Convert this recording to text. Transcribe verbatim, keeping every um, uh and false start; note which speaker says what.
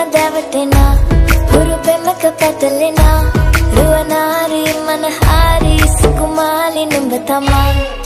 Speaker 1: දැවටෙනා හුරු පෙමක පැටලෙනා රුවනාරි මනහාරි සුකුමාලි නුඹ තමා